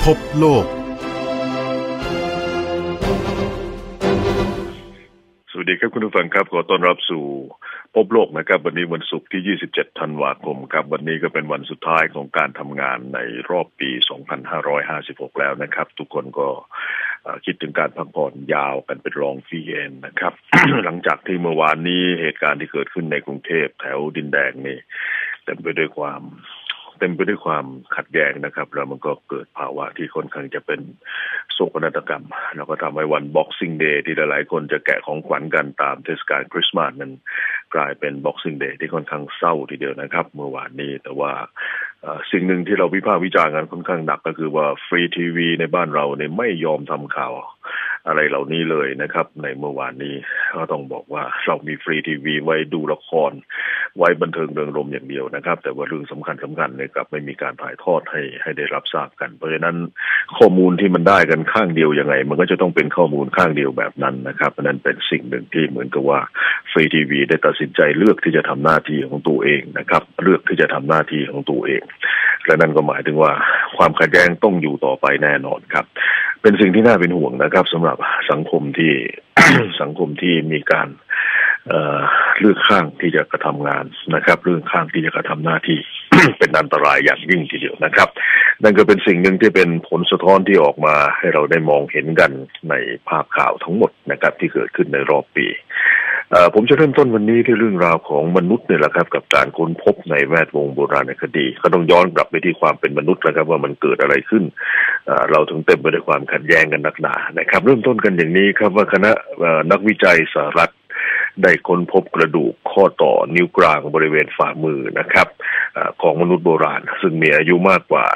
พบโลกสวัสดีครับคุณผู้ฟังครับขอต้อนรับสู่พบโลกนะครับวันนี้วันศุกร์ที่27ธันวาคมครับวันนี้ก็เป็นวันสุดท้ายของการทำงานในรอบปี2556แล้วนะครับทุกคนก็คิดถึงการพักผ่อนยาวกันเป็นรองวีเอนนะครับ หลังจากที่เมื่อวานนี้เหตุการณ์ที่เกิดขึ้นในกรุงเทพแถวดินแดงนี่เต็มไปด้วยความขัดแย้งนะครับแล้วมันก็เกิดภาวะที่ค่อนข้างจะเป็นโศกนาฏกรรมแล้วก็ทำให้วัน Boxing Day ที่หลายๆคนจะแกะของขวัญกันตามเทศกาลคริสต์มาสนั้นกลายเป็น Boxing Day ที่ค่อนข้างเศร้าทีเดียวนะครับเมื่อวานนี้แต่ว่าสิ่งหนึ่งที่เราวิพากษ์วิจารณ์กันค่อนข้างหนักก็คือว่าฟรีทีวีในบ้านเราเนี่ยไม่ยอมทำข่าวอะไรเหล่านี้เลยนะครับในเมื่อวานนี้ก็ต้องบอกว่าเรามีฟรีทีวีไว้ดูละครไว้บันเทิงเริงรมย์อย่างเดียวนะครับแต่ว่าเรื่องสำคัญเนี่ยกลับไม่มีการถ่ายทอดให้ได้รับทราบกันเพราะฉะนั้นข้อมูลที่มันได้กันข้างเดียวยังไงมันก็จะต้องเป็นข้อมูลข้างเดียวแบบนั้นนะครับนั่นเป็นสิ่งหนึ่งที่เหมือนกับว่าฟรีทีวีได้ตัดสินใจเลือกที่จะทำหน้าที่ของตัวเองนะครับเลือกที่จะทำหน้าที่ของตัวเองและนั่นก็หมายถึงว่าความขัดแย้งต้องอยู่ต่อไปแน่นอนครับเป็นสิ่งที่น่าเป็นห่วงนะครับสำหรับสังคมที่ สังคมที่มีการเลือกข้างที่จะกระทำงานนะครับเรื่องข้างที่จะกระทำหน้าที่ เป็นอันตรายอย่างยิ่งทีเดียวนะครับนั่นก็เป็นสิ่งหนึ่งที่เป็นผลสะท้อนที่ออกมาให้เราได้มองเห็นกันในภาพข่าวทั้งหมดนะครับที่เกิดขึ้นในรอบปีผมจะเริ่มต้นวันนี้ที่เรื่องราวของมนุษย์เนี่ยแหละครับกับการค้นพบในแวดวงโบราณคดีก็ต้องย้อนกลับไปที่ความเป็นมนุษย์แล้วครับว่ามันเกิดอะไรขึ้นเราถึงเต็มไปด้วยความขัดแย้งกันนักหนานะครับเริ่มต้นกันอย่างนี้ครับว่าคณะนักวิจัยสหรัฐได้ค้นพบกระดูกข้อต่อนิ้วกลางบริเวณฝ่ามือนะครับของมนุษย์โบราณซึ่งมีอายุมากกว่า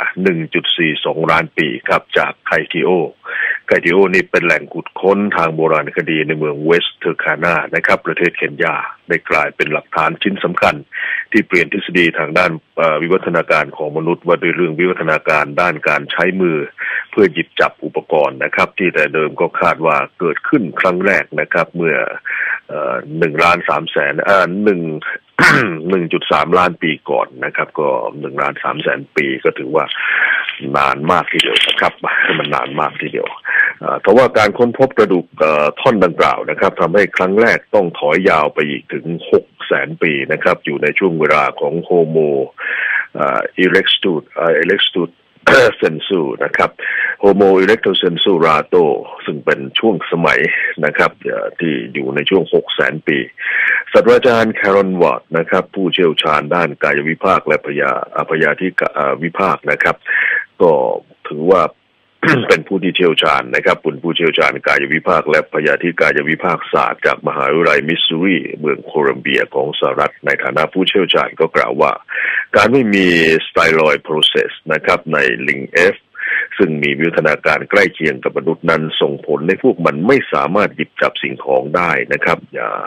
1.42 ล้านปีครับจากไคทิโอนี่เป็นแหล่งขุดค้นทางโบราณคดีในเมืองเวสต์เทอร์คานานะครับประเทศเคนยาได้กลายเป็นหลักฐานชิ้นสำคัญที่เปลี่ยนทฤษฎีทางด้านวิวัฒนาการของมนุษย์ว่าด้วยเรื่องวิวัฒนาการด้านการใช้มือเพื่อหยิบจับอุปกรณ์นะครับที่แต่เดิมก็คาดว่าเกิดขึ้นครั้งแรกนะครับเมื่อ1.3 ล้านปีก่อนนะครับก็1.3 ล้านปีก็ถือว่านานมากทีเดียวนะครับมันนานมากทีเดียวแต่ว่าการค้นพบกระดูกท่อนดังกล่าวนะครับทำให้ครั้งแรกต้องถอยยาวไปอีกถึง 600,000 ปีนะครับอยู่ในช่วงเวลาของโฮโมerectus sensu นะครับ Homo erectus sensu rato ซึ่งเป็นช่วงสมัยนะครับที่อยู่ในช่วง 600,000 ปีศาสตราจารย์แครอนวอร์ดนะครับผู้เชี่ยวชาญด้านกายวิภาคและพยาธิวิภาคนะครับก็ถือว่า เป็นผู้ที่เชี่ยวชาญนะครับเป็นผู้เชี่ยวชาญกายวิภาคและพยาธิกายวิภาคศาสตร์จากมหาวิทยาลัยมิสซูรีเมืองโคลัมเบียของสหรัฐในฐานะผู้เชี่ยวชาญก็กล่าวว่าการไม่มี Styloid process นะครับในลิง F ซึ่งมีวิวัฒนาการใกล้เคียงกับมนุษย์นั้นส่งผลให้พวกมันไม่สามารถหยิบจับสิ่งของได้นะครับ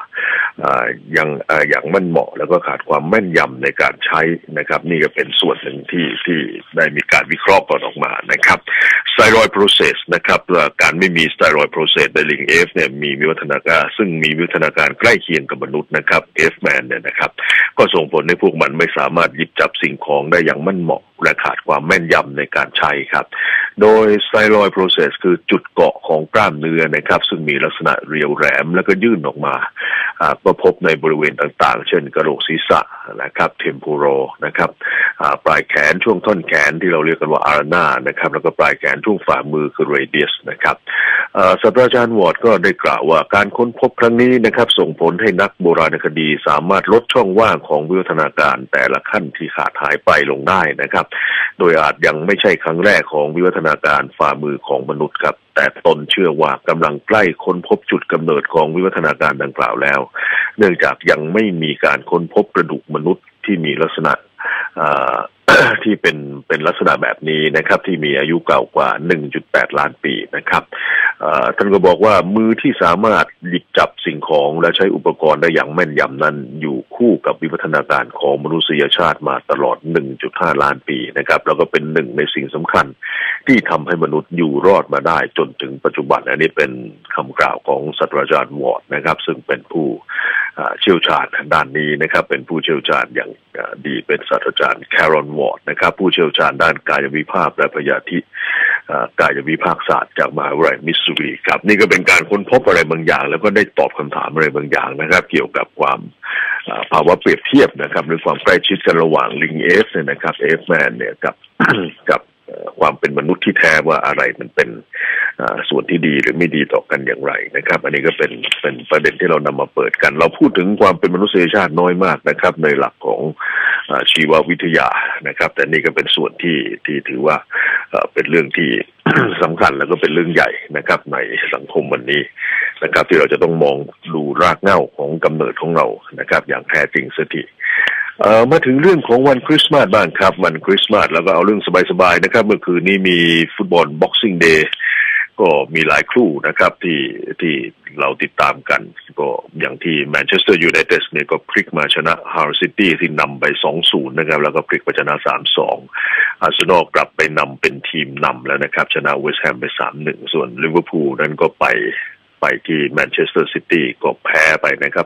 อย่างมั่นเหมาะแล้วก็ขาดความแม่นยำในการใช้นะครับนี่ก็เป็นส่วนหนึ่งที่ได้มีการวิเคราะห์กันออกมานะครับ Styloid process นะครับการไม่มี Styloid process ในลิง F เนี่ยมีวิวัฒนาการซึ่งมีวิวัฒนาการใกล้เคียงกับมนุษย์นะครับ F-man เนี่ยนะครับก็ส่งผลให้พวกมันไม่สามารถหยิบจับสิ่งของได้อย่างมั่นเหมาะและขาดความแม่นยำในการใช้ครับโดย Styloid process คือจุดเกาะของกล้ามเนื้อนะครับซึ่งมีลักษณะเรียวแหลมแล้วก็ยื่นออกมาก็พบในบริเวณต่างๆเช่นกระโหลกศีรษะนะครับ temporal นะครับปลายแขนช่วงท่อนแขนที่เราเรียกกันว่า ulna นะครับแล้วก็ปลายแขนช่วงฝ่ามือคือ radius นะครับศาสตราจารย์วอร์ดก็ได้กล่าวว่าการค้นพบครั้งนี้นะครับส่งผลให้นักโบราณคดีสามารถลดช่องว่างของวิวัฒนาการแต่ละขั้นที่ขาดหายไปลงได้นะครับโดยอาจยังไม่ใช่ครั้งแรกของวิวัฒนาการฝ่ามือของมนุษย์ครับแต่ตนเชื่อว่ากำลังใกล้ค้นพบจุดกำเนิดของวิวัฒนาการดังกล่าวแล้วเนื่องจากยังไม่มีการค้นพบกระดูกมนุษย์ที่มีลักษณะที่เป็นลักษณะแบบนี้นะครับที่มีอายุเก่ากว่า 1.8 ล้านปีนะครับท่านก็บอกว่ามือที่สามารถหยิบจับสิ่งของและใช้อุปกรณ์ได้อย่างแม่นยำนั้นอยู่คู่กับวิวัฒนาการของมนุษยชาติมาตลอด 1.5 ล้านปีนะครับแล้วก็เป็นหนึ่งในสิ่งสำคัญที่ทำให้มนุษย์อยู่รอดมาได้จนถึงปัจจุบันอันนี้เป็นคำกล่าวของศาสตราจารย์วอร์ดนะครับซึ่งเป็นผู้เชี่ยวชาญด้านนี้นะครับเป็นผู้เชี่ยวชาญอย่างดีเป็นศาสตราจารย์แครอนวอร์ดนะครับผู้เชี่ยวชาญด้านกายวิภาคและพยาธิกายวิภาคศาสตร์จากมหาวิทยาลัยมิสซูรีครับนี่ก็เป็นการค้นพบอะไรบางอย่างแล้วก็ได้ตอบคำถามอะไรบางอย่างนะครับเกี่ยวกับความภาวะเปรียบเทียบนะครับหรือความใกล้ชิดกันระหว่างลิงเอฟเนี่ยนะครับเอฟแมนเนี่ยกับความเป็นมนุษย์ที่แท้ว่าอะไรมันเป็นส่วนที่ดีหรือไม่ดีต่อกันอย่างไรนะครับอันนี้ก็เป็นประเด็นที่เรานำมาเปิดกันเราพูดถึงความเป็นมนุษยชาติน้อยมากนะครับในหลักของชีววิทยานะครับแต่นี่ก็เป็นส่วนที่ถือว่าเป็นเรื่องที่สำคัญแล้วก็เป็นเรื่องใหญ่นะครับในสังคมวันนี้นะครับที่เราจะต้องมองดูรากเหง้าของกำเนิดของเรานะครับอย่างแท้จริงสักทีมาถึงเรื่องของวันคริสต์มาสบ้างครับวันคริสต์มาสแล้วก็เอาเรื่องสบายๆนะครับเมื่อคืนนี้มีฟุตบอล Boxing Day ก็มีหลายคู่นะครับที่เราติดตามกันก็อย่างที่แมนเชสเตอร์ยูไนเต็ดเนี่ยก็พลิกมาชนะฮาร์ซิตี้ที่นำไป 2-0 นะครับแล้วก็พลิกมาชนะ 3-2 อาร์เซนอลกลับไปนำเป็นทีมนำแล้วนะครับชนะเวสต์แฮมไป 3-1 ส่วนลิเวอร์พูลนั้นก็ไปที่แมนเชสเตอร์ซิตี้ก็แพ้ไปนะครับ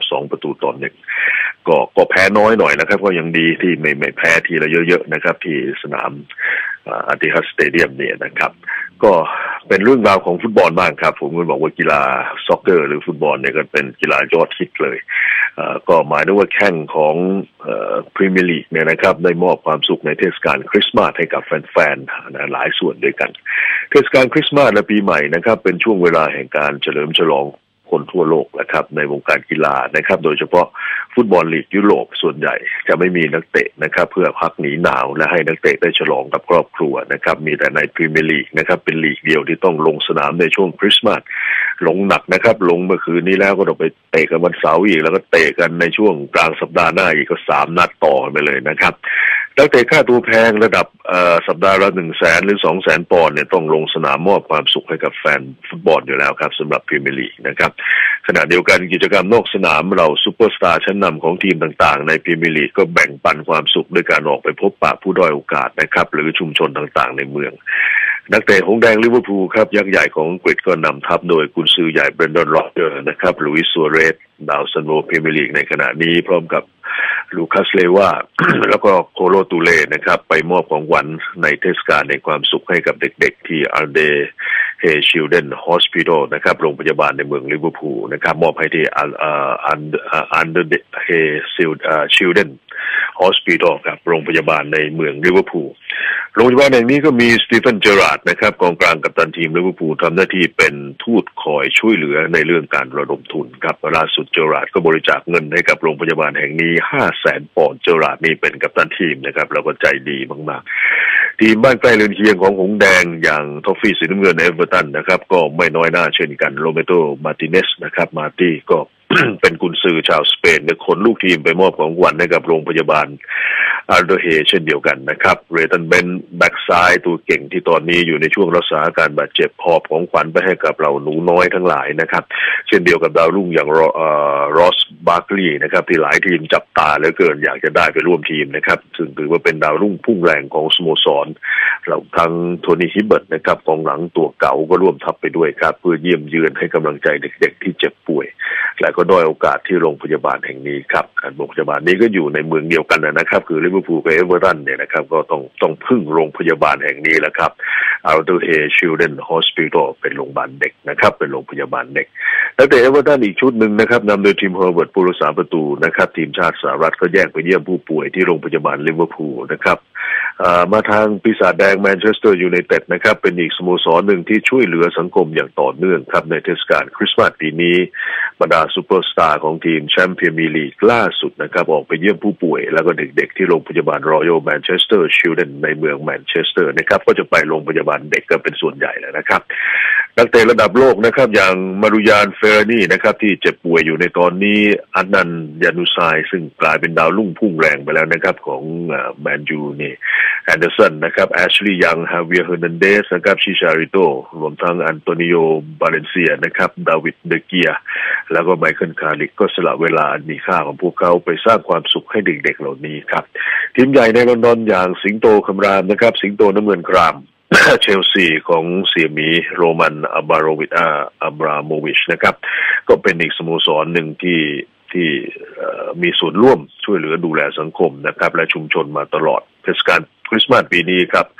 2-1ก็แพ้น้อยหน่อยนะครับก็ยังดีที่ไม่แพ้ทีละเยอะๆนะครับที่สนามอาร์ติฮัดสเตเดียมเนี่ยนะครับก็เป็นเรื่องราวของฟุตบอลบ้างครับผมก็บอกว่ากีฬาซ็อกเกอร์หรือฟุตบอลเนี่ยก็เป็นกีฬายอดฮิตเลยก็หมายถึงว่าแข่งของพรีเมียร์ลีกเนี่ยนะครับได้มอบความสุขในเทศกาลคริสต์มาสให้กับแฟนๆนะหลายส่วนด้วยกันเทศกาลคริสต์มาสและปีใหม่นะครับเป็นช่วงเวลาแห่งการเฉลิมฉลองคนทั่วโลกนะครับในวงการกีฬานะครับโดยเฉพาะฟุตบอลลีกยุโรปส่วนใหญ่จะไม่มีนักเตะนะครับเพื่อพักหนีหนาวและให้นักเตะได้ฉลองกับครอบครัวนะครับมีแต่ในพรีเมียร์ลีกนะครับเป็นลีกเดียวที่ต้องลงสนามในช่วงคริสต์มาสลงหนักนะครับลงเมื่อคืนนี้แล้วก็ต้องไปเตะกันวันเสาร์อีกแล้วก็เตะกันในช่วงกลางสัปดาห์หน้าอีกก็3 นัดต่อไปเลยนะครับนักเตะค่าตัวแพงระดับสัปดาห์ละ100,000 หรือ 200,000 ปอนด์เนี่ยต้องลงสนามมอบความสุขให้กับแฟนฟุตบอลอยู่แล้วครับสำหรับพรีเมียร์ลีกนะครับขณะเดียวกันกิจกรรมนอกสนามเราซุปเปอร์สตาร์ชั้นนำของทีมต่างๆในพรีเมียร์ลีกก็แบ่งปันความสุขด้วยการออกไปพบปะผู้ด้อยโอกาสนะครับหรือชุมชนต่างๆในเมืองนักเตะหงส์แดงลิเวอร์พูลครับยักษ์ใหญ่ของอังกฤษก็นำทัพโดยกุนซือใหญ่เบรนดอน โรเจอร์นะครับลุยส์ ซัวเรสดาวซันโวพรีเมียร์ลีกในขณะนี้พร้อมกับลูคัส เลวา แล้วก็โคโลตูเล่นะครับไปมอบของขวัญในเทศกาลในความสุขให้กับเด็กๆที่อันเดเฮชิลเดนฮอสพิทอลนะครับโรงพยาบาลในเมืองลิเวอร์พูลนะครับมอบให้ที่อันเดเฮชิลเดนฮอสพิทอลครับโรงพยาบาลในเมืองลิเวอร์พูลโรงพยาบาลแห่งนี้ก็มีสตีเฟน เจอราร์ดนะครับกองกลางกัปตันทีมลิเวอร์พูลทำหน้าที่เป็นทูตคอยช่วยเหลือในเรื่องการระดมทุนครับล่าสุดเจอราร์ดก็บริจาคเงินให้กับโรงพยาบาลแห่งนี้ 500,000 ปอนด์เจอราร์ดนี่เป็นกัปตันทีมนะครับแล้วก็ใจดีมากๆทีมบ้านใกล้เรือนเคียงของหงส์แดงอย่างทอฟฟี่สีน้ำเงินเอเวอร์ตันนะครับก็ไม่น้อยหน้าเช่นกันโรเบโต มาร์ติเนสนะครับมาร์ตี้ก็ เป็นกุนซือชาวสเปนเนี่ยขนลูกทีมไปมอบของขวัญให้กับโรงพยาบาลอัลโดเฮเช่นเดียวกันนะครับเรตันเบนแบ็กซ้ายตัวเก่งที่ตอนนี้อยู่ในช่วงรักษาอาการบาดเจ็บหอบของขวัญไปให้กับเราหนูน้อยทั้งหลายนะครับเช่นเดียวกับดาวรุ่งอย่างรอส บาร์คลีย์นะครับที่หลายทีมจับตาเหลือเกินอยากจะได้ไปร่วมทีมนะครับซึ่งถือว่าเป็นดาวรุ่งพุ่งแรงของสโมสรเราทั้งโทนี่ ฮิบเบิร์ตนะครับกองหลังตัวเก่าก็ร่วมทัพไปด้วยครับเพื่อเยี่ยมเยือนให้กำลังใจเด็กๆที่เจ็บป่วยและก็ด้อยโอกาสที่โรงพยาบาลแห่งนี้ครับโรงพยาบาลนี้ก็อยู่ในเมืองเดียวกันนะครับคือลิเวอร์พูลกับเอเวอร์ตันเนี่ยนะครับก็ต้องพึ่งโรงพยาบาลแห่งนี้แหละครับอัลโดเฮชิลเดนฮอสพิทอลเป็นโรงพยาบาลเด็กนะครับเป็นโรงพยาบาลเด็กแล้วแต่เอเวอร์ตันอีกชุดหนึ่งนะครับนำโดยทีมเฮอร์เบิร์ตผู้รักษาประตูนะครับทีมชาติสหรัฐก็แยกไปเยี่ยมผู้ป่วยที่โรงพยาบาลลิเวอร์พูลนะครับมาทางปีศาจแดงแมนเชสเตอร์ยูไนเต็ดนะครับเป็นอีกสโมสรหนึ่งที่ช่วยเหลือสังคมอย่างต่อเนื่องครับในเทศกาลคริสต์มาสปีนี้บรรดาซูเปอร์สตาร์ของทีมแชมป์พรีเมียร์ลีกล่าสุดนะครับออกไปเยี่ยมผู้ป่วยแล้วก็เด็กๆที่โรงพยาบาลรอยัลแมนเชสเตอร์ชิลเดนในเมืองแมนเชสเตอร์นะครับก็จะไปโรงพยาบาลเด็กกันเป็นส่วนใหญ่แล้วนะครับนักเตะระดับโลกนะครับอย่างมารุยานเฟเรนี่นะครับที่เจ็บป่วยอยู่ในตอนนี้อันนันยานุไซซึ่งกลายเป็นดาวรุ่งพุ่งแรงไปแล้วนะครับของแมนยูนี่แอนเดอร์สันนะครับแอชลีย์ยังฮาเวียร์เฮอร์นันเดสนะครับชิชาริโตรวมทั้งอันโตนิโอบาเลนเซียนะครับดาวิดเดเกียแล้วก็ไมเคิลคาริกก็สละเวลาอันมีค่าของพวกเขาไปสร้างความสุขให้เด็กๆเหล่านี้ครับทีมใหญ่ในลอนดอนอย่างสิงโตคำรามนะครับสิงโตน้ำเงินครามเชลซีของเสี่ยหมีโรมันอับราโมวิชนะครับก็เป็นอีกสโมสรหนึ่งที่มีส่วนร่วมช่วยเหลือดูแลสังคมนะครับและชุมชนมาตลอดเทศกาลคริสต์มาสปีนี้ครับ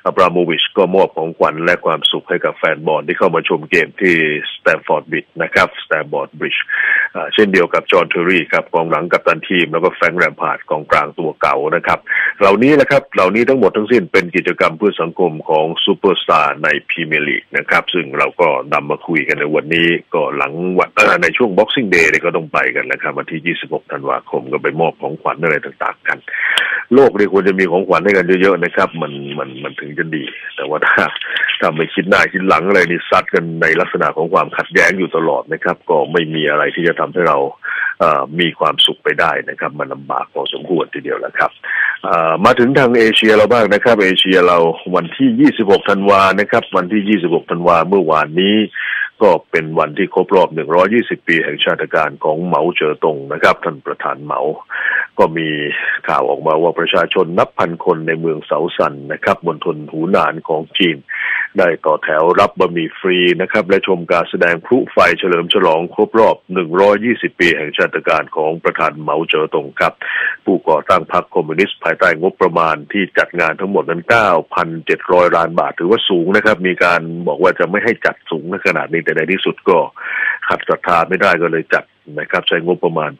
อับราโมวิชก็มอบของขวัญและความสุขให้กับแฟนบอลที่เข้ามาชมเกมที่สแตมฟอร์ดบริดจ์นะครับสแตมฟอร์ดบริดจ์เช่นเดียวกับจอห์นเทอร์รี่ครับกองหลังกัปตันทีมแล้วก็แฟรงค์แรมพาร์ดกองกลางตัวเก่านะครับเหล่านี้ทั้งหมดทั้งสิ้นเป็นกิจกรรมเพื่อสังคมของซูเปอร์สตาร์ในพรีเมียร์ลีกนะครับซึ่งเราก็นำมาคุยกันในวันนี้ก็หลังวันในช่วง Boxing Day ก็ต้องไปกันนะครับวันที่26ธันวาคมก็ไปมอบของขวัญอะไรต่างๆกันโลกนี่ควรจะมีของขวัญให้กันเยอะๆนะครับมันถึงจะดีแต่ว่าถ้าไม่คิดหน้าคิดหลังอะไรนี่ซัดกันในลักษณะของความขัดแย้งอยู่ตลอดนะครับก็ไม่มีอะไรที่จะทำให้เรามีความสุขไปได้นะครับมันลำบากพอสมควรทีเดียวแล้วครับมาถึงทางเอเชียเราบ้างนะครับเอเชียเราวันที่26ธันวานะครับวันที่26ธันวาเมื่อวานนี้ก็เป็นวันที่ครบรอบ120ปีแห่งชาติการของเหมาเจ๋อตงนะครับท่านประธานเหมาก็มีข่าวออกมาว่าประชาชนนับพันคนในเมืองเสาซันนะครับมณฑลหูหนานของจีนได้ต่อแถวรับบะหมี่ฟรีนะครับและชมการแสดงพลุไฟเฉลิมฉลองครบรอบ120ปีแห่งชาติการของประธานเหมาเจ๋อตงครับผู้ก่อตั้งพรรคคอมมิวนิสต์ภายใต้งบประมาณที่จัดงานทั้งหมดนั้น 9,700 ล้านบาทถือว่าสูงนะครับมีการบอกว่าจะไม่ให้จัดสูงในขนาดนี้แต่ในที่สุดก็ขัดศรัทธาไม่ได้ก็เลยจัดนะครับใช้งบประมาณไป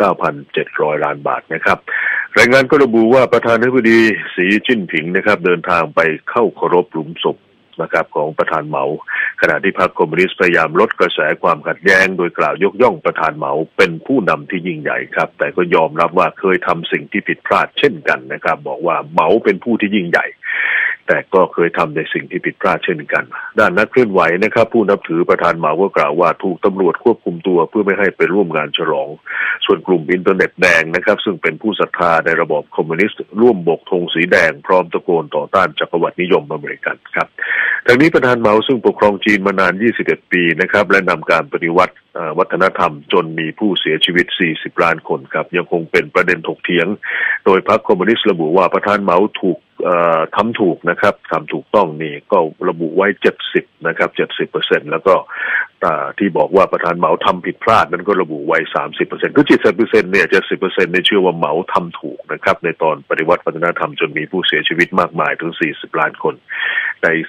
9,700 ล้านบาทนะครับรายงานก็ระบุว่าประธานาธิบดีสีจิ้นผิงนะครับเดินทางไปเข้าเคารพหลุมศพนะครับของประธานเหมาขณะที่พรรคคอมมิวนิสต์พยายามลดกระแสความขัดแย้งโดยกล่าวยกย่องประธานเหมาเป็นผู้นำที่ยิ่งใหญ่ครับแต่ก็ยอมรับว่าเคยทำสิ่งที่ผิดพลาดเช่นกันนะครับบอกว่าเหมาเป็นผู้ที่ยิ่งใหญ่แต่ก็เคยทำในสิ่งที่ผิดพลาดเช่นกันด้านนักเคลื่อนไหวนะครับผู้นับถือประธานเหมาก็กล่าวว่าถูกตำรวจควบคุมตัวเพื่อไม่ให้ไปร่วมงานฉลองส่วนกลุ่มอินเทอร์เน็ตแดงนะครับซึ่งเป็นผู้ศรัทธาในระบอบคอมมิวนิสต์ร่วมโบกธงสีแดงพร้อมตะโกนต่อต้านจักรวรรดินิยมอเมริกันครับทางนี้ประธานเหมาซึ่งปกครองจีนมานาน21ปีนะครับและนำการปฏิวัติวัฒนธรรมจนมีผู้เสียชีวิต40ล้านคนครับยังคงเป็นประเด็นถกเถียงโดยพรรคคอมมิวนิสต์ระบุว่าประธานเหมาถูกทำถูกนะครับทำถูกต้องนี่ก็ระบุไว้70นะครับ 70% แล้วก็ที่บอกว่าประธานเหมาทำผิดพลาดนั้นก็ระบุไว้ 30% คือ 70% เนี่ย 70% เนี่ยเชื่อว่าเหมาทำถูกนะครับในตอนปฏิวัติวัฒนธรรมจนมีผู้เสียชีวิตมากมายถึง40ล้านคนแต่อีก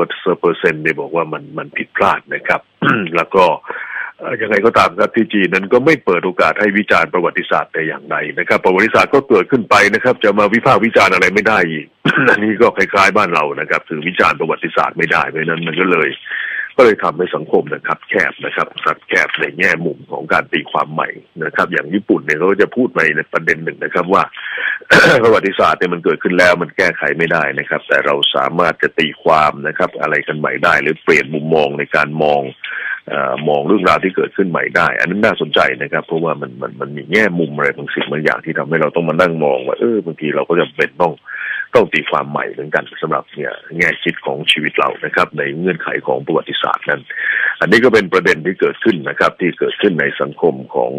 30% เนี่ยบอกว่ามันผิดพลาดนะครับ แล้วก็ยังไงก็ตามครับที่จีนนั้นก็ไม่เปิดโอกาสให้วิจารณ์ประวัติศาสตร์แต่อย่างใดนะครับประวัติศาสตร์ก็เกิดขึ้นไปนะครับจะมาวิพากษ์วิจารณ์อะไรไม่ได้อีก อันนี้ก็คล้ายๆบ้านเรานะครับคือวิจารณ์ประวัติศาสตร์ไม่ได้เพราะนั้นมันก็เลยทำให้สังคมนะครับแคบนะครับแคบในแง่มุมของการตีความใหม่นะครับอย่างญี่ปุ่นเนี่ยเขาจะพูดไปในประเด็นหนึ่งนะครับว่า ประวัติศาสตร์เนี่ยมันเกิดขึ้นแล้วมันแก้ไขไม่ได้นะครับแต่เราสามารถจะตีความนะครับอะไรกันใหม่ได้หรือเปลี่ยนมุมมองในการมองเรื่องราวที่เกิดขึ้นใหม่ได้อันนั้นน่าสนใจนะครับเพราะว่ามันมีแง่มุมอะไรบางสิ่งบางอย่างที่ทำให้เราต้องมานั่งมองว่าบางทีเราก็จะเป็นต้องตีความใหม่เหมือนกันสำหรับเนี่ยแง่คิดของชีวิตเรานะครับในเงื่อนไขของประวัติศาสตร์นั้นอันนี้ก็เป็นประเด็นที่เกิดขึ้นนะครับที่เกิดขึ้นในสังคมของ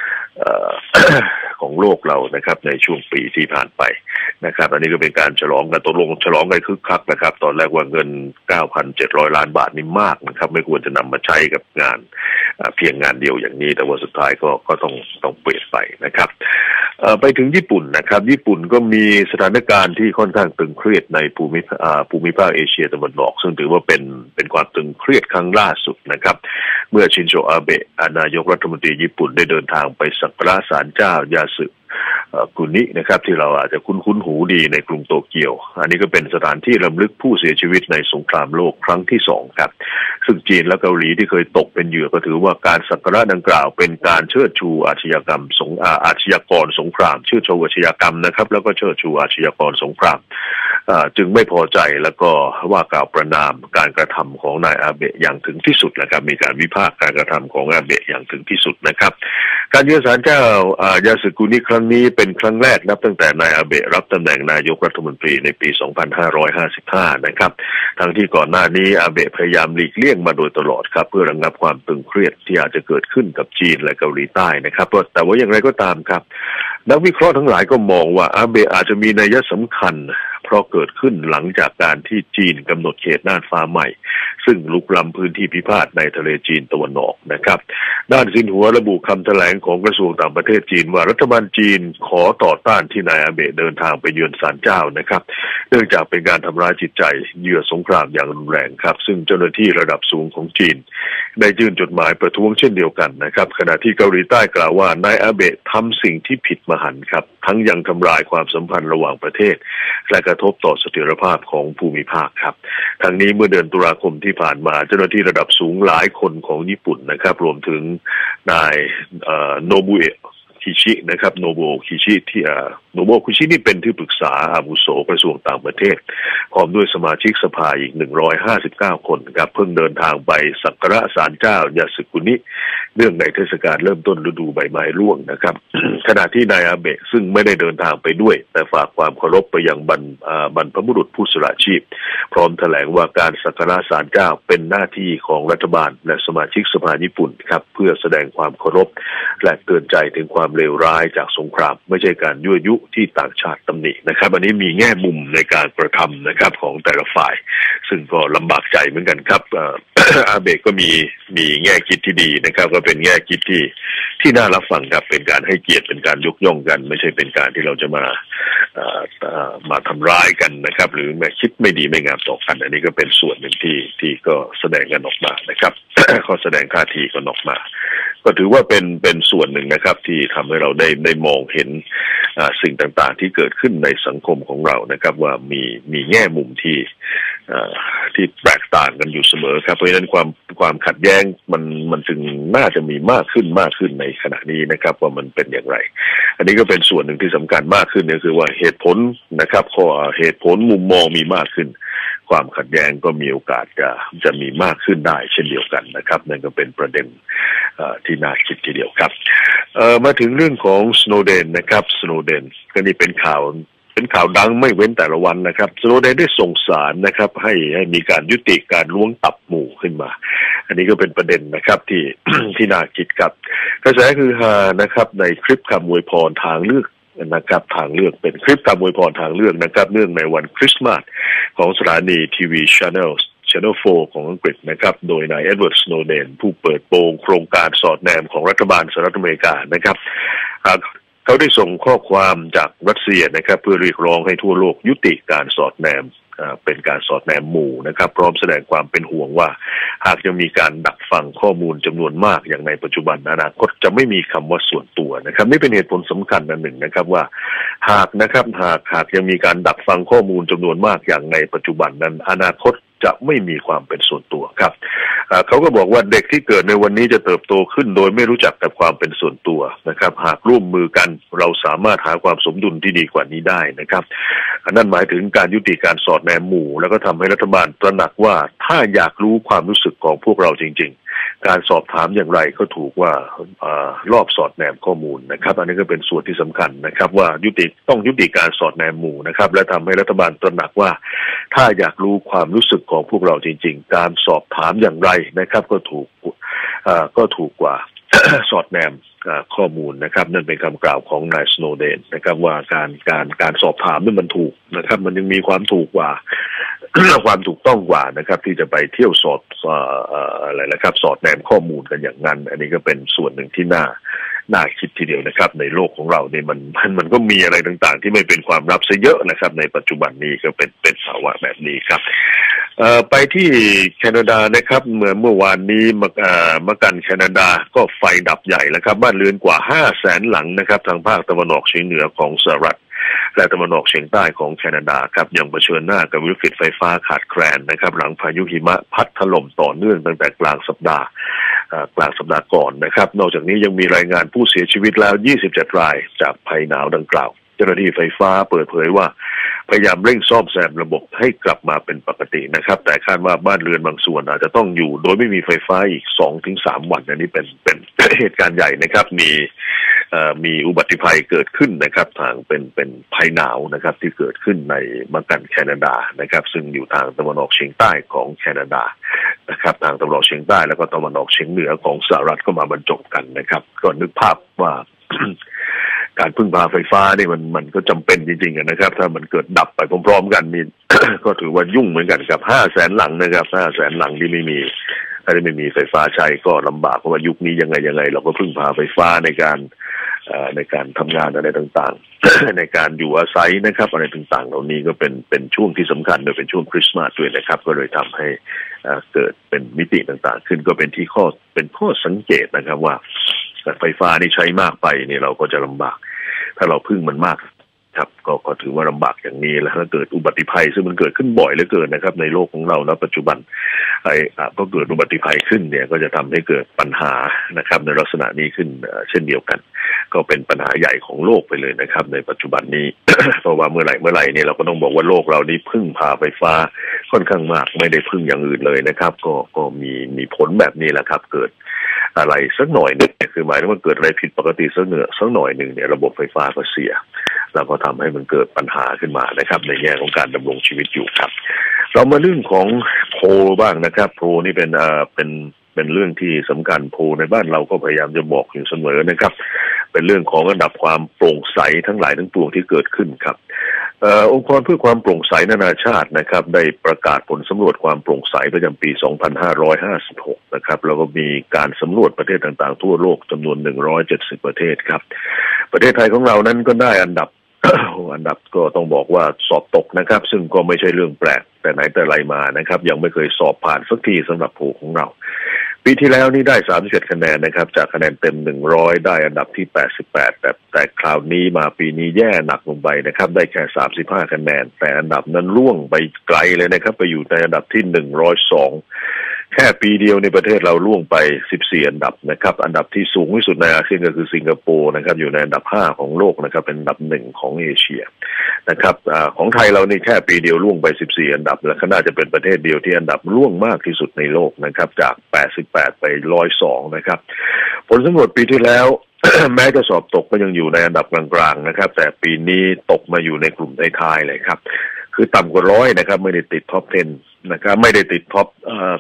ของโลกเรานะครับในช่วงปีที่ผ่านไปนะครับอันนี้ก็เป็นการฉลองกันตกลงฉลองกันคึกคักนะครับตอนแรกว่าเงิน 9,700 ล้านบาทนี่มากนะครับไม่ควรจะนำมาใช้กับงานเพียงงานเดียวอย่างนี้แต่ว่าสุดท้ายก็ต้องเปลี่ยนไปนะครับไปถึงญี่ปุ่นนะครับญี่ปุ่นก็มีสถานการณ์ที่ค่อนข้างตึงเครียดในภูมิภาคเอเชียตะวันออกซึ่งถือว่าเป็นความตึงเครียดครั้งล่าสุดนะครับเมื่อชินโซอาเบะนายกรัฐมนตรีญี่ปุ่นได้เดินทางไปสักการะศาลเจ้ายาสึกุนินะครับที่เราอาจจะคุ้นหูดีในกรุงโตเกียวอันนี้ก็เป็นสถานที่รำลึกผู้เสียชีวิตในสงครามโลกครั้งที่2ครับซึ่งจีนและเกาหลีที่เคยตกเป็นเหยื่อก็ถือว่าการสักการะดังกล่าวเป็นการเชิดชูอาชญากรรมอาชญากรสงครามเชิดชูอาชญากรรมนะครับแล้วก็เชิดชูอาชญากรสงครามจึงไม่พอใจแล้วก็ว่ากล่าวประณามการกระทำของนายอาเบะอย่างถึงที่สุดนะครับมีการวิพากษ์การกระทำของอาเบะอย่างถึงที่สุดนะครับการเยือนศาลเจ้ายาสึกุนิครั้งนี้เป็นครั้งแรกนับตั้งแต่นายอาเบะรับตำแหน่งนายกรัฐมนตรีในปี 2555 นะครับทั้งที่ก่อนหน้านี้อาเบะพยายามหลีกเลี่ยงมาโดยตลอดครับเพื่อระงับความตึงเครียดที่อาจจะเกิดขึ้นกับจีนและเกาหลีใต้นะครับแต่ว่าอย่างไรก็ตามครับนักวิเคราะห์ทั้งหลายก็มองว่าอาเบะอาจจะมีนัยสำคัญเพราะเกิดขึ้นหลังจากการที่จีนกำหนดเขตน่านฟ้าใหม่ซึ่งลุกล้ำพื้นที่พิพาทในทะเลจีนตะวันออกนะครับด้านซินหัวระบุคำแถลงของกระทรวงต่างประเทศจีนว่ารัฐบาลจีนขอต่อต้านที่นายอาเบะเดินทางไปเยือนศาลเจ้านะครับเนื่องจากเป็นการทำร้ายจิตใจเหยื่อสงครามอย่างรุนแรงครับซึ่งเจ้าหน้าที่ระดับสูงของจีนได้ยื่นจดหมายประท้วงเช่นเดียวกันนะครับขณะที่เกาหลีใต้กล่าวว่านายอาเบะทำสิ่งที่ผิดมหันต์ครับทั้งยังทำลายความสัมพันธ์ระหว่างประเทศและกระทบต่อเสถียรภาพของภูมิภาคครับทั้งนี้เมื่อเดือนตุลาคมที่ผ่านมาเจ้าหน้าที่ระดับสูงหลายคนของญี่ปุ่นนะครับรวมถึงนายโนบุเอะคิชินะครับโนบุคิชิที่โนบุคิชินี่เป็นที่ปรึกษาอาวุโสกระทรวงต่างประเทศพร้อมด้วยสมาชิกสภาอีก159คนครับเพิ่งเดินทางไปสักการะศาลเจ้ายาสึกุนิเนื่องในเทศกาลเริ่มต้นฤดูใบไม้ร่วงนะครับ ขณะที่นายอาเบะซึ่งไม่ได้เดินทางไปด้วยแต่ฝากความเคารพไปยังบรรพบุรุษผู้สละชีพพร้อมแถลงว่าการสักการะศาลเจ้าเป็นหน้าที่ของรัฐบาลและสมาชิกสภาญี่ปุ่นครับเพื่อแสดงความเคารพและเตือนใจถึงความเลวร้ายจากสงครามไม่ใช่การยั่วยุที่ต่างชาติตำหนินะครับอันนี้มีแง่มุมในการกระทำนะครับของแต่ละฝ่ายซึ่งก็ลำบากใจเหมือนกันครับ อาเบะก็มีแง่คิดที่ดีนะครับก็เป็นแง่คิดที่น่ารับฟังครับเป็นการให้เกียรติเป็นการยกย่องกันไม่ใช่เป็นการที่เราจะมาทำร้ายกันนะครับหรือแม้คิดไม่ดีไม่งามต่อกันอันนี้ก็เป็นส่วนหนึ่งที่ก็แสดงกันออกมานะครับ เขาแสดงท่าทีกันออกมาก็ถือว่าเป็นส่วนหนึ่งนะครับที่ทำให้เราได้มองเห็นสิ่งต่างๆที่เกิดขึ้นในสังคมของเรานะครับว่ามีแง่มุมที่แตกต่างกันอยู่เสมอครับเพราะฉะนั้นความขัดแย้งมันจึงน่าจะมีมากขึ้นในขณะนี้นะครับว่ามันเป็นอย่างไรอันนี้ก็เป็นส่วนหนึ่งที่สำคัญมากขึ้นก็คือว่าเหตุผลนะครับข้อเหตุผลมุมมองมีมากขึ้นความขัดแย้งก็มีโอกาสจะมีมากขึ้นได้เช่นเดียวกันนะครับนั่นก็เป็นประเด็นที่น่าคิดทีเดียวครับมาถึงเรื่องของสโนเดนนะครับสโนเดนก็นี่เป็นข่าวดังไม่เว้นแต่ละวันนะครับสโนเดนได้ส่งสารนะครับให้มีการยุติการล้วงตับหมู่ขึ้นมาอันนี้ก็เป็นประเด็นนะครับที่ ที่น่าคิดครับกระแสคือฮานะครับในคลิปคำอวยพรทางเลือกนะครับทางเลือกเป็นคลิปคำอวยพรทางเลือกนะครับเนื่องในวันคริสต์มาสของสถานีทีวี Channel 4 ของอังกฤษนะครับโดยนายเอ็ดเวิร์ด สโนเดนผู้เปิดโปงโครงการสอดแนมของรัฐบาลสหรัฐอเมริกานะครับเขาได้ส่งข้อความจากรัสเซียนะครับเพื่อเรียกร้องให้ทั่วโลกยุติการสอดแนมเป็นการสอดแนมหมู่นะครับพร้อมแสดงความเป็นห่วงว่าหากยังมีการดักฟังข้อมูลจำนวนมากอย่างในปัจจุบันอนาคตจะไม่มีคำว่าส่วนตัวนะครับนี่เป็นเหตุผลสำคัญอันหนึ่งนะครับว่าหากยังมีการดักฟังข้อมูลจำนวนมากอย่างในปัจจุบันนั้นอนาคตจะไม่มีความเป็นส่วนตัวครับเขาก็บอกว่าเด็กที่เกิดในวันนี้จะเติบโตขึ้นโดยไม่รู้จักกับความเป็นส่วนตัวนะครับหากร่วมมือกันเราสามารถหาความสมดุลที่ดีกว่านี้ได้นะครับนั่นหมายถึงการยุติการสอดแนมหมู่แล้วก็ทำให้รัฐบาลตระหนักว่าถ้าอยากรู้ความรู้สึกของพวกเราจริงๆการสอบถามอย่างไรก็ถูกว่ารอบสอดแนมข้อมูลนะครับอันนี้ก็เป็นส่วนที่สำคัญนะครับว่าต้องยุติการสอดแนมหมู่นะครับและทำให้รัฐบาลตระหนักว่าถ้าอยากรู้ความรู้สึกของพวกเราจริงๆการสอบถามอย่างไรนะครับก็ถูกกว่า สอดแนมข้อมูลนะครับนั่นเป็นคำกล่าวของนายสโนเดนนะครับว่าการสอบถามนี่มันถูกนะครับมันยังมีความถูกกว่า ความถูกต้องกว่านะครับที่จะไปเที่ยวสอดอะไรนะครับสอดแนมข้อมูลกันอย่างนั้นอันนี้ก็เป็นส่วนหนึ่งที่น่าคิดทีเดียวนะครับในโลกของเราเนี่ยมันก็มีอะไรต่างๆที่ไม่เป็นความลับซะเยอะนะครับในปัจจุบันนี้ก็เป็นภาวะแบบนี้ครับไปที่แคนาดานะครับเมื่อวานนี้มกันแคนาดาก็ไฟดับใหญ่แล้วครับบ้านเรือนกว่า 500,000 หลังนะครับทางภาคตะวันออกเฉียงเหนือของสหรัฐและตะวันออกเฉียงใต้ของแคนาดาครับยังเผชิญหน้ากับวิกฤตไฟฟ้าขาดแคลนนะครับหลังพายุหิมะพัดถล่มต่อเนื่องตั้งแต่กลางสัปดาห์ก่อนนะครับนอกจากนี้ยังมีรายงานผู้เสียชีวิตแล้ว27 รายจากภัยหนาวดังกล่าวเจ้าหน้าที่ไฟฟ้าเปิดเผยว่าพยายามเร่งซ่อมแซมระบบให้กลับมาเป็นปกตินะครับแต่คาดว่าบ้านเรือนบางส่วนอาจจะต้องอยู่โดยไม่มีไฟฟ้าอีก 2-3 วันอันนี้เป็น เหตุการณ์ใหญ่นะครับมีอุบัติภัยเกิดขึ้นนะครับทางเป็นภัยหนาวนะครับที่เกิดขึ้นในมกันแคนาดานะครับซึ่งอยู่ทางตะวันออกเฉียงใต้ของแคนาดานะครับทางตะวันออกเฉียงใต้แล้วก็ตะวันออกเฉียงเหนือของสหรัฐก็มาบรรจบกันนะครับก็นึกภาพว่าการพึ่งพาไฟฟ้านี่มันก็จำเป็นจริงๆนะครับถ้ามันเกิดดับไปพร้อมๆกันนี่ ก็ถือว่ายุ่งเหมือนกันกับ500,000 หลังนะครับ500,000 หลังที่ไม่มีถ้าไม่มีไฟฟ้าใช้ก็ลำบากเพราะว่ายุคนี้ยังไงเราก็พึ่งพาไฟฟ้าในการทำงานอะไรต่างๆ ในการอยู่อาศัยนะครับอะไรต่างๆเหล่านี้ก็เป็นช่วงที่สำคัญโดยเป็นช่วงคริสต์มาสด้วยนะครับก็เลยทำให้เกิดเป็นมิติต่างๆขึ้นก็เป็นข้อสังเกตนะครับว่าไฟฟ้านี่ใช้มากไปนี่เราก็จะลำบากถ้าเราพึ่งมันมากครับก็ถือว่าลำบากอย่างนี้แล้วถ้าเกิดอุบัติภัยซึ่งมันเกิดขึ้นบ่อยเหลือเกินนะครับในโลกของเราณปัจจุบันก็เกิดอุบัติภัยขึ้นเนี่ยก็จะทำให้เกิดปัญหานะครับในลักษณะนี้ขึ้นเช่นเดียวกันก็เป็นปัญหาใหญ่ของโลกไปเลยนะครับในปัจจุบันนี้ เพราะว่าเมื่อไหร่เนี่ยเราก็ต้องบอกว่าโลกเรานี่พึ่งพาไฟฟ้าค่อนข้างมากไม่ได้พึ่งอย่างอื่นเลยนะครับก็มีผลแบบนี้แหละครับเกิดอะไรสักหน่อยนึงคือหมายถึงว่าเกิดอะไรผิดปกติสักหน่อยนึงเนี่ยระบบไฟฟ้าก็เสียแล้วก็ทำให้มันเกิดปัญหาขึ้นมานะครับในแง่ของการดำรงชีวิตอยู่ครับเรามาเรื่องของโพลบ้างนะครับโพลนี่เป็นเรื่องที่สำคัญโพลในบ้านเราก็พยายามจะบอกอยู่เสมอนะครับเป็นเรื่องของอันดับความโปร่งใสทั้งหลายทั้งปวงที่เกิดขึ้นครับองค์กรเพื่อความโปร่งใสนานาชาตินะครับได้ประกาศผลสำรวจความโปร่งใสประจำปี 2556 นะครับแล้วก็มีการสำรวจประเทศต่างๆทั่วโลกจำนวน170ประเทศครับประเทศไทยของเรานั้นก็ได้อันดับ อันดับก็ต้องบอกว่าสอบตกนะครับซึ่งก็ไม่ใช่เรื่องแปลกแต่ไหนแต่ไรมานะครับยังไม่เคยสอบผ่านสักทีสำหรับโพลของเราปีที่แล้วนี่ได้37คะแนนนะครับจากคะแนนเต็ม100ได้อันดับที่88แต่คราวนี้มาปีนี้แย่หนักลงไปนะครับได้แค่35คะแนนแต่อันดับนั้นร่วงไปไกลเลยนะครับไปอยู่ในอันดับที่102แค่ปีเดียวในประเทศเราล่วงไป14อันดับนะครับอันดับที่สูงที่สุดในอาเซียนก็คือสิงคโปร์นะครับอยู่ในอันดับ5ของโลกนะครับเป็นอันดับ1ของเอเชียนะครับของไทยเรานี่แค่ปีเดียวล่วงไป14อันดับและก็น่าจะเป็นประเทศเดียวที่อันดับล่วงมากที่สุดในโลกนะครับจาก88ไป102นะครับผลสำรวจปีที่แล้ว แม้จะสอบตกก็ยังอยู่ในอันดับกลางๆนะครับแต่ปีนี้ตกมาอยู่ในกลุ่มท้ายๆเลยครับคือต่ำกว่า100นะครับไม่ได้ติดท็อป10นะครับไม่ได้ติดท็อป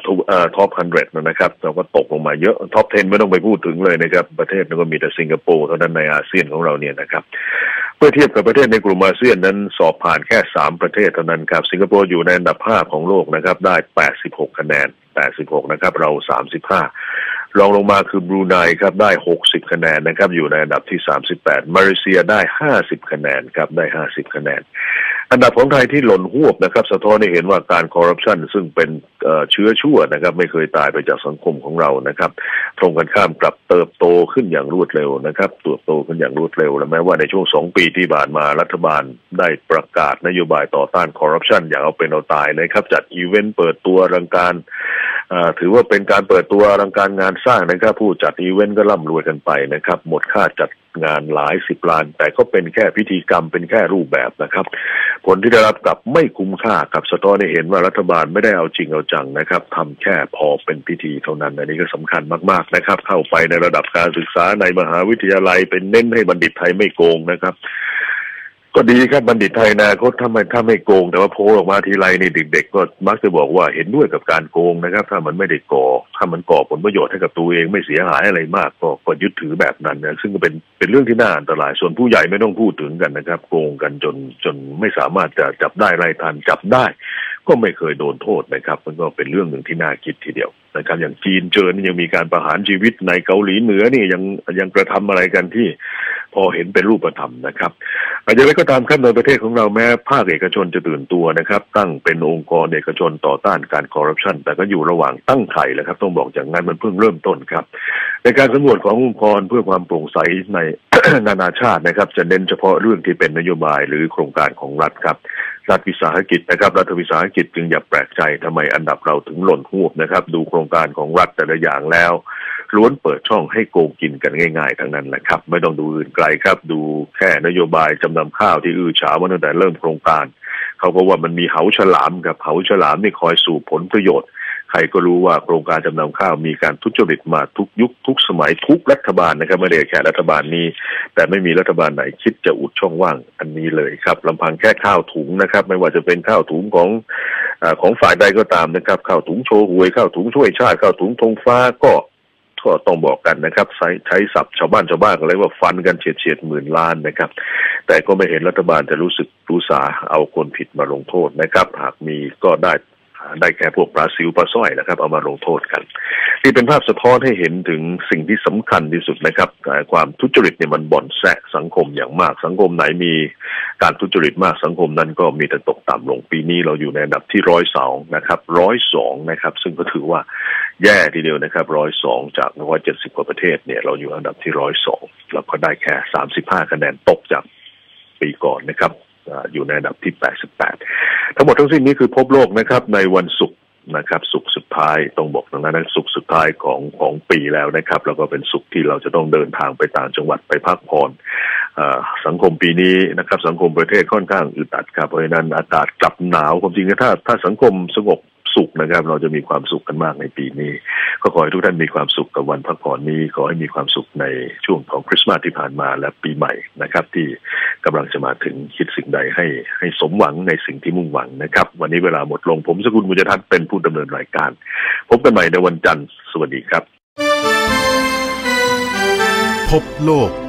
100นะครับเราก็ตกลงมาเยอะท็อป10ไม่ต้องไปพูดถึงเลยนะครับประเทศนั้นก็มีแต่สิงคโปร์เท่านั้นในอาเซียนของเราเนี่ยนะครับเมื่อเทียบกับประเทศในกลุ่มอาเซียนนั้นสอบผ่านแค่3ประเทศเท่านั้นครับสิงคโปร์อยู่ในอันดับ5ของโลกนะครับได้86คะแนน86นะครับเรา35รองลงมาคือบรูไนครับได้60คะแนนนะครับอยู่ในอันดับที่38มาเลเซียได้50คะแนนครับได้50คะแนนอันดับของไทยที่หล่นหวบนะครับสะท้อนให้เห็นว่าการคอร์รัปชันซึ่งเป็นเชื้อชั่วนะครับไม่เคยตายไปจากสังคมของเรานะครับตรงกันข้ามกลับเติบโตขึ้นอย่างรวดเร็วนะครับเติบโตขึ้นอย่างรวดเร็วและแม้ว่าในช่วง2ปีที่ผ่านมารัฐบาลได้ประกาศนโยบายต่อต้านคอร์รัปชันอย่างเอาเป็นเอาตายนะครับจัดอีเวนต์เปิดตัวอลังการถือว่าเป็นการเปิดตัวอลังการงานสร้างนะครับผู้จัดอีเวนต์ก็ร่ำรวยกันไปนะครับหมดค่าจัดงานหลาย10 ล้านแต่ก็เป็นแค่พิธีกรรมเป็นแค่รูปแบบนะครับผลที่ได้รับกลับไม่คุ้มค่ากับสะท้อนให้เห็นว่ารัฐบาลไม่ได้เอาจริงเอาจังนะครับทำแค่พอเป็นพิธีเท่านั้นอันนี้ก็สำคัญมากๆนะครับเข้าไปในระดับการศึกษาในมหาวิทยาลัยเป็นเน้นให้บัณฑิตไทยไม่โกงนะครับก็ดีครับบัณฑิตไทยนะเขาถ้าไม่โกงแต่ว่าโพลออกมาทีไรนี่เด็กๆก็มักจะบอกว่าเห็นด้วยกับการโกงนะครับถ้ามันไม่ได้ถ้ามันก่อผลประโยชน์ให้กับตัวเองไม่เสียหายอะไรมากก็ยึดถือแบบนั้นนะซึ่งก็เป็นเรื่องที่น่าอันตรายส่วนผู้ใหญ่ไม่ต้องพูดถึงกันนะครับโกงกันจนไม่สามารถจะจับได้ไล่ทันจับได้ก็ไม่เคยโดนโทษนะครับมันก็เป็นเรื่องหนึ่งที่น่าคิดทีเดียวนะครับอย่างจีนเจอนี่ยังมีการประหารชีวิตในเกาหลีเหนือนี่ยังกระทำอะไรกันที่พอเห็นเป็นรูปธรรมนะครับอย่างไรก็ตามครับในประเทศของเราแม้ภาคเอกชนจะตื่นตัวนะครับตั้งเป็นองค์กรเอกชนต่อต้านการคอร์รัปชันแต่ก็อยู่ระหว่างตั้งไข่แล้วครับต้องบอกอย่างนั้นมันเพิ่งเริ่มต้นครับในการสำรวจขององค์กรเพื่อความโปร่งใสใน นานาชาตินะครับจะเน้นเฉพาะเรื่องที่เป็นนโยบายหรือโครงการของรัฐครับรัฐวิสาหกิจนะครับรัฐวิสาหกิจจึงอย่าแปลกใจทำไมอันดับเราถึงหล่นหวบนะครับดูโครงการของรัฐแต่ละอย่างแล้วล้วนเปิดช่องให้โกงกินกันง่ายๆทั้งนั้นแหละครับไม่ต้องดูอื่นไกลครับดูแค่นโยบายจำนำข้าวที่ฉาวมาตั้งแต่เริ่มโครงการเขาก็ว่ามันมีเหาฉลามกับเหาฉลามนี่คอยสู่ผลประโยชน์ใครก็รู้ว่าโครงการจำนำข้าวมีการทุจริตมาทุกยุคทุกสมัยทุกรัฐบาลนะครับไม่ได้แค่รัฐบาลนี้แต่ไม่มีรัฐบาลไหนคิดจะอุดช่องว่างอันนี้เลยครับลำพังแค่ข้าวถุงนะครับไม่ว่าจะเป็นข้าวถุงของฝ่ายใดก็ตามนะครับข้าวถุงโชห่วยข้าวถุงช่วยชาติข้าวถุงธงฟ้าก็ก็ต้องบอกกันนะครับใช้ศัพท์ชาวบ้านก็เลยว่าฟันกันเฉียดหมื่นล้านนะครับแต่ก็ไม่เห็นรัฐบาลจะรู้สาเอาคนผิดมาลงโทษนะครับหากมีก็ได้แค่พวกปลาซิวปลาสร้อยนะครับเอามาลงโทษกันนี่เป็นภาพสะท้อนให้เห็นถึงสิ่งที่สำคัญที่สุดนะครับความทุจริตเนี่ยมันบ่อนแสะสังคมอย่างมากสังคมไหนมีการทุจริตมากสังคมนั้นก็มีแต่ตกต่ำลงปีนี้เราอยู่ในอันดับที่102นะครับ102นะครับซึ่งก็ถือว่าแย่ทีเดียวนะครับ102จาก170กว่าประเทศเนี่ยเราอยู่อันดับที่102แล้วก็ได้แค่35คะแนนตกจากปีก่อนนะครับอยู่ในอันดับที่88ทั้งหมดทั้งสิ้นนี้คือพบโลกนะครับในวันศุกร์นะครับศุกร์สุดท้ายต้องบอกตรงนั้นศุกร์สุดท้ายของปีแล้วนะครับแล้วก็เป็นศุกร์ที่เราจะต้องเดินทางไปต่างจังหวัดไปพักผ่อนสังคมปีนี้นะครับสังคมประเทศค่อนข้างอึดอัดครับเพราะฉะนั้นอากาศกลับหนาวความจริงถ้าสังคมสงบสุขนะครับเราจะมีความสุขกันมากในปีนี้ก็ขอให้ทุกท่านมีความสุขกับวันพักผ่อนนี้ขอให้มีความสุขในช่วงของคริสต์มาสที่ผ่านมาและปีใหม่นะครับที่กำลังจะมาถึงคิดสิ่งใดให้สมหวังในสิ่งที่มุ่งหวังนะครับวันนี้เวลาหมดลงผมสกุลมุจทัศน์เป็นผู้ดำเนินรายการพบกันใหม่ในวันจันทร์สวัสดีครับพบโลก